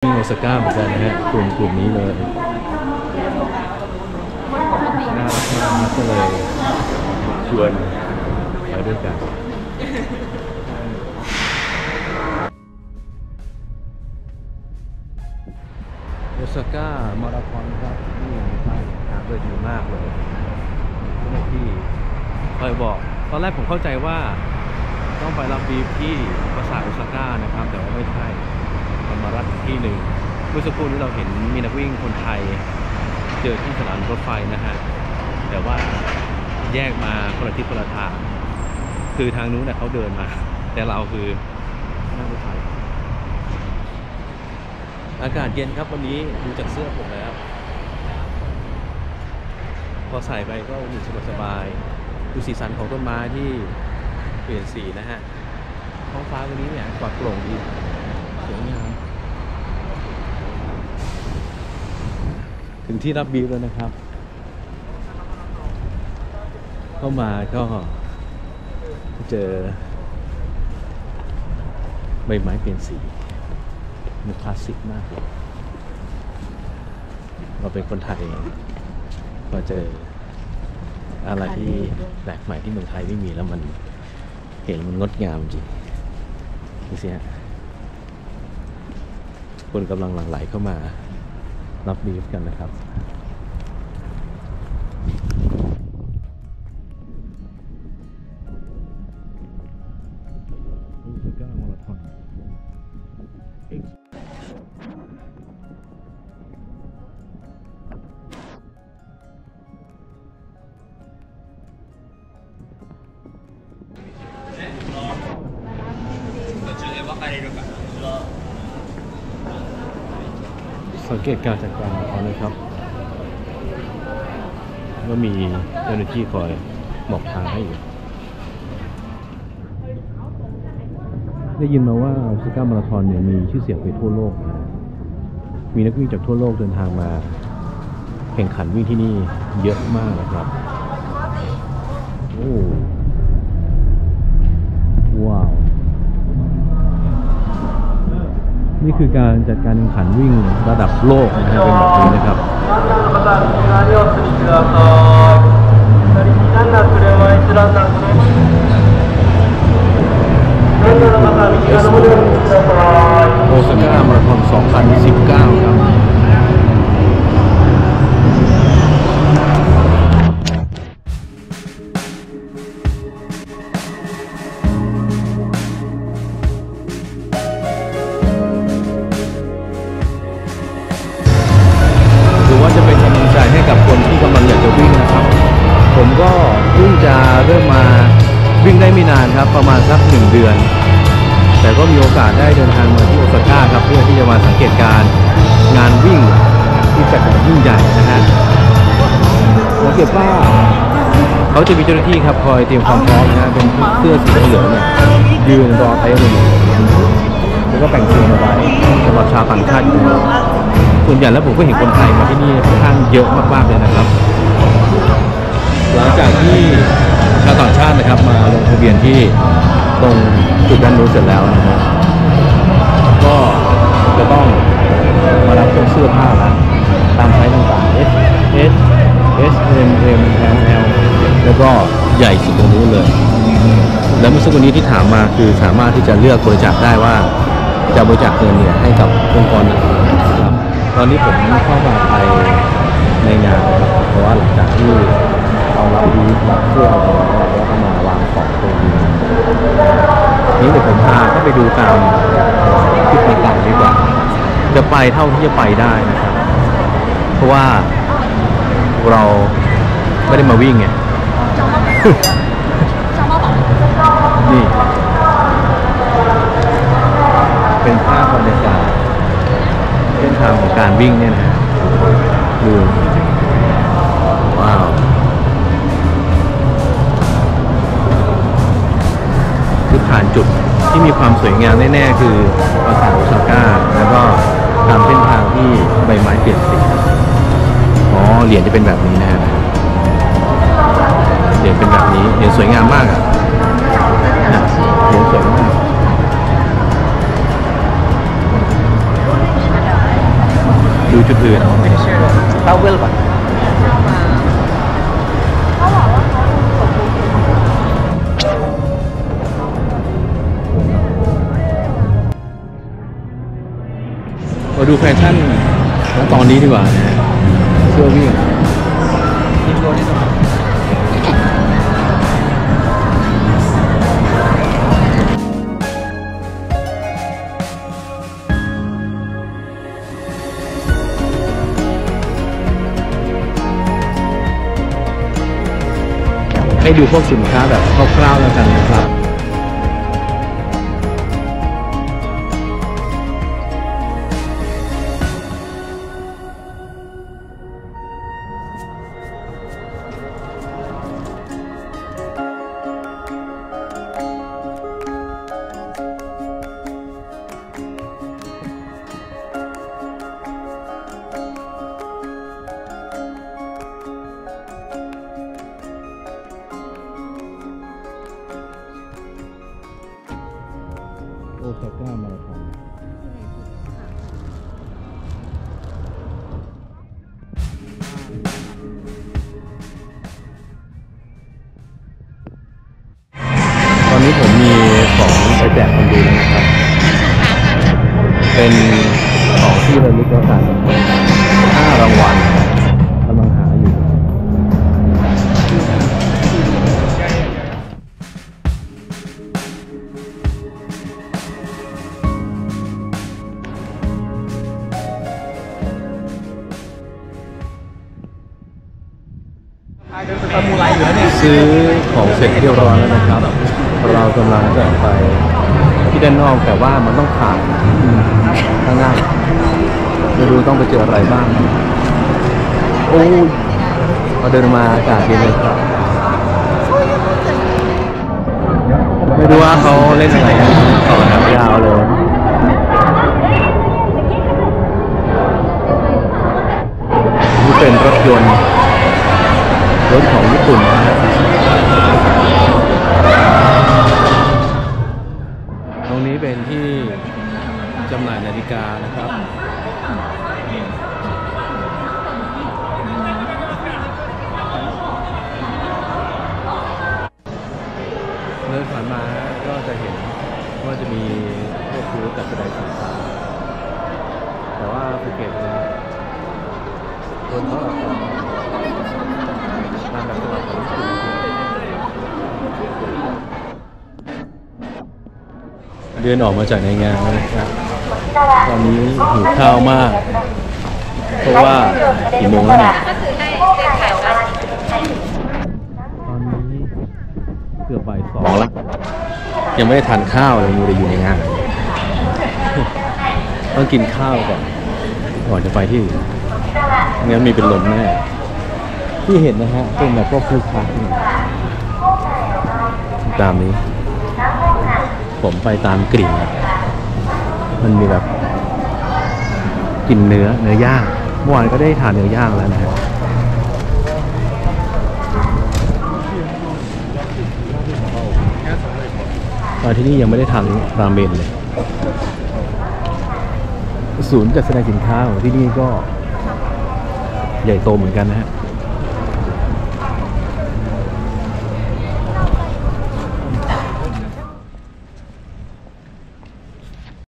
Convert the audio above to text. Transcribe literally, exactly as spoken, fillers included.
โอซาก้าเหมือนกันนะฮะกลุ่มกลุ่มนี้เลยน่ารักมากก็เลยชวนไปด้วยกันโอซาก้ามาราธอนครับนี่ไปทางเลยดีมากเลยที่คอยบอกตอนแรกผมเข้าใจว่าต้องไปรับบีฟที่ปราสาทโอซาก้านะครับแต่ว่าไม่ใช่มารับที่หนึ่งเมื่อสักครู่นี้เราเห็นมีนักวิ่งคนไทยเจอที่สถานีรถไฟนะฮะแต่ว่าแยกมาคนละทิศคนละทางคือทางนู้นเนี่ยเขาเดินมาแต่เราคือนั่งรถไฟอากาศเย็นครับวันนี้ดูจากเสื้อผมแล้วพอใส่ไปก็อยู่สบายๆดูสีสันของต้นไม้ที่เปลี่ยนสีนะฮะท้องฟ้าวันนี้เนี่ยกวาดโปร่งดีสวยงามถึงที่รับบีฟแล้วนะครับเข้ามาก็เจอใบไม้เปลี่ยนสีมันคลาสสิกมากเลยเราเป็นคนไทยมาเจออะไรที่แปลกใหม่ที่เมืองไทยไม่มีแล้วมันเห็นมันงดงามจริงดูสิฮะคนกำลังหลั่งไหลเข้ามารับบีฟกันนะครับโอซาก้ามาราธอนสังเกตการจัดการของเขานะครับว่ามีเจ้าหน้าที่คอยบอกทางให้อยู่ได้ยินมาว่าโอซาก้ามาราธอนเนี่ยมีชื่อเสียงไปทั่วโลกนะมีนักวิ่งจากทั่วโลกเดินทางมาแข่งขันวิ่งที่นี่เยอะมากนะครับโอ้ว้าวนี่คือการจัดการแข่งขันวิ่งระดับโลกนะฮะเป็นแบบนี้นะครับโอซาก้ามาราธอนสองพันสิบเก้าครับผมก็เพิ่งจะเริ่มมาวิ่งได้ไม่นานครับประมาณสักหนึ่งเดือนแต่ก็มีโอกาสได้เดินทางมาที่โอซาก้าครับเพื่อที่จะมาสังเกตการงานวิ่งที่จัดอย่างยิ่งใหญ่นะฮะสังเกตว่าเขาจะมีเจ้าหน้าที่ครับคอยเตรียมความพร้อมนะเป็นเสื้อสีเหลืองเนี่ยยืนรอเต็มเลยแล้วก็แต่งตัวมาไว้สำหรับชาวต่างชาติอยู่ส่วนใหญ่แล้วผมก็เห็นคนไทยมาที่นี่ค่อนข้างเยอะมากๆเลยนะครับหลังจากที่ชาวต่างชาตินะครับมาลงทะเบียนที่ตรงจุดด้านนู้นเสร็จแล้วนะครับก็จะต้องมารับพวกเสื้อผ้าแล้วตามไซส์ต่างๆ S S S M M L L แล้วก็ใหญ่สุดตรงนู้นเลยแล้วเมื่อสักวันนี้ที่ถามมาคือสามารถที่จะเลือกบริจาคได้ว่าจะบริจาคเงินเนี่ยให้กับองค์กรไหนนะครับตอนนี้ผมเข้ามาภายในงานนะครับเพราะว่าหลังจากที่เอารับดีรับเสื้อเอาแล้วแล้วก็มาวางของตรงนี้นี้เดี๋ยวผมพาเข้าไปดูตามจุดต่างๆดีกว่าจะไปเท่าที่จะไปได้นะครับเพราะว่าเราไม่ได้มาวิ่งไง นี่เป็นภาพบรรยากาศเส้นทางของการวิ่งเนี่ยนะดูว้าวคือผ่านจุดที่มีความสวยงามแน่ๆคือปราสาทโอซาก้าแล้วก็ตามเส้นทางที่ใบไม้เปลี่ยนสีอ๋อเหรียญจะเป็นแบบนี้นะฮะเหรียญเป็นแบบนี้เหรียญสวยงามมากอ่ะเหรียญสวยมากจุดอื่นเต้าเวลก่อนมาดูแฟชั่นตอนนี้ดีกว่านะเสื้อวิ่งให้ดูพวกสินค้าแบบคร่าวๆแล้วกันนะครับโอซาก้ามาราธอนตอนนี้ผมมีของไปแจกคนดูนะครับเป็นของที่ระลึกแล้วกันห้ารางวัลกำลังหาอยู่ซื้อของเสร็จเรียบร้อยแล้วนะครับเรากำลังจะไปที่ด้านนอกแต่ว่ามันต้องผ่านข้างหน้าไม่รู้ต้องไปเจออะไรบ้างโอ้ยพอเดินมาอากาศดีเลยครับไม่รู้ว่าเขาเล่นอะไรกันต่อแถวยาวเลยนี่เป็นรถยนต์รถของญี่ปุ่นนะครับตรงนี้เป็นที่จำหน่ายนาฬิกานะครับเดินผ่านมาก็จะเห็นว่าจะมีพวกคูจัดแสดงสินค้าแต่ว่าภูเก็ตเนี่ยคนเขาออกมาแบบฉบับของญี่ปุ่นเดินออกมาจากในงานนะครับตอนนี้หิวข้าวมากเพราะว่ากี่โมงแล้วเนี่ยตอนนี้เกือบบ่ายสองแล้วยังไม่ได้ทานข้าวเลยมูได้อยู่ในงานต้องกินข้าวก่อนก่อนจะไปที่อื่นงั้นมีเป็นลมแน่ที่เห็นนะฮะเป็นแบบพวกคึกคักตามนี้ผมไปตามกลิ่นมันมีแบบกลิ่นเนื้อเนื้อย่างเมื่อวานก็ได้ทานเนื้อย่างแล้วนะฮะตอนที่นี่ยังไม่ได้ทานราเมนเลยศูนย์จัดแสดงสินค้าของที่นี่ก็ใหญ่โตเหมือนกันนะฮะ